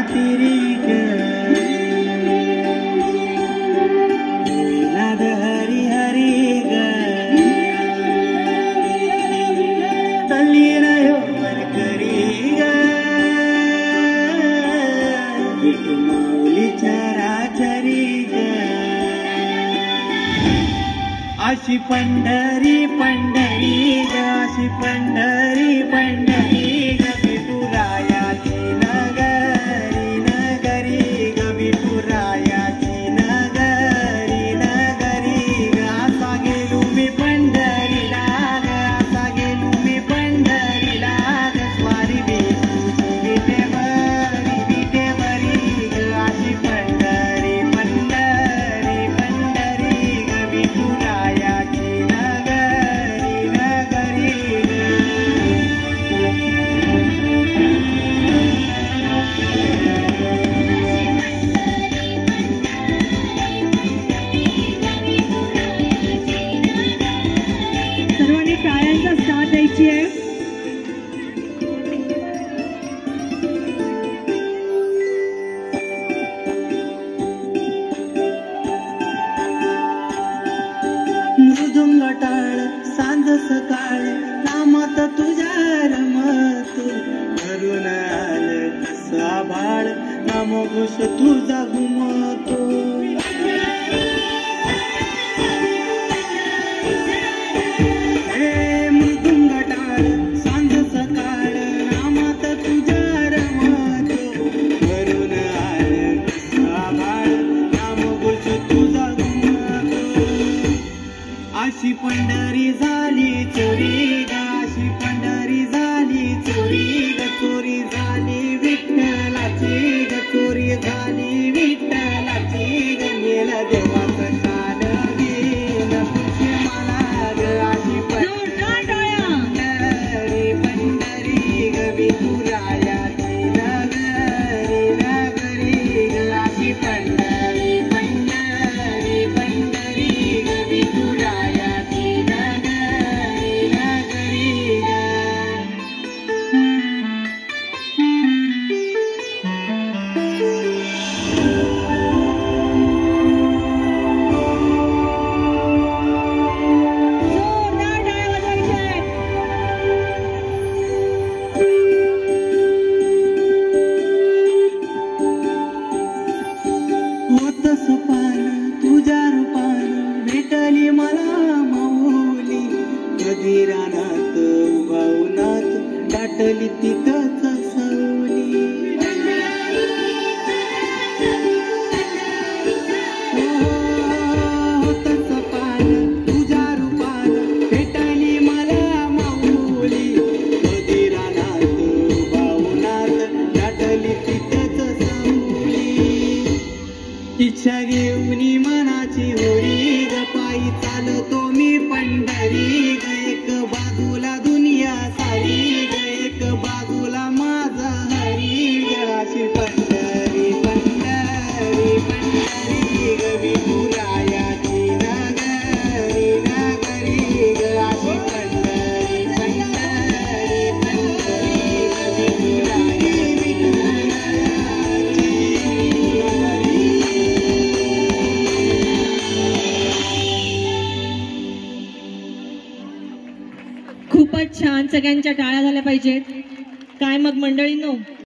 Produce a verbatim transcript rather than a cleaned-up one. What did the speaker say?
तेरी ग नाद हरी हरी ग तल्ली रहो वरकरी ग विठू माऊली चराचरी ग अशी पंढरी पंढरी ग अशी पंढरी पंढरी ग विठुरायाची नगरी नगरी ग विठुरायाची नगरी नगरी ग असा गेलो मी पंढरीला ग असा गेलो मी पंढरीला ग स्वारी विठूची विटेवरी विटेवरी ग अशी पंढरी पंढरी पंढरी ग विठुरायाची नगरी नगरी सर्वांनी टाळ्यांचा साथ द्यायची आहे. मृदुंग टाळ सांज सकाळ नामात तुझ्या रमत धरून आलं कसं आभाळ नामघोष तुझा घुमतो हे मृदुंग टाळ सांज सकाळ नामात तुझ्या रमतो धरून आलं कसं आभाळ नामघोष तुझा घुमतो अशी पंढरी झाली चोरी ग अशी पंढरी झाली चोरी ग चोरी झाली विठ्ठलाची ग चोरी झाली विठ्ठलाची ग नेला देवाचं कान गेल तुझे मला ग अशी पंढरी पंढरी ग विठुरायाची नगरी नगरी ग अशी पंढरी पंढरी पंढरी ग विठुरायाची नगरी नगरी ग जोरदार टाळ्या वाजवायच्या आहेत. होत सुपान तुझ्या रूपान भेटली मला माऊली कधी रानात उभा उन्हात दाटली तिथंच सावली होत सुपान तुझ्या रूपान भेटली मला माऊली कधी रानात उभा उन्हात दाटली तिथंच सावली इच्छा घेऊनी मनाची होरी ग पायी चालतो मी पंढरी ग एक बाजूला दुनिया सारी ग एक बाजूला माझा हरी ग अशी पंढरी पंढरी पंढरी ग विठुरायाची नगरी नगरी ग अशी पंढरी पंढरी पंढरी ग विठुरायाची नगरी खूपच छान. सगळ्यांच्या टाळ्या झाल्या पाहिजेत. काय मग मंडळींनो.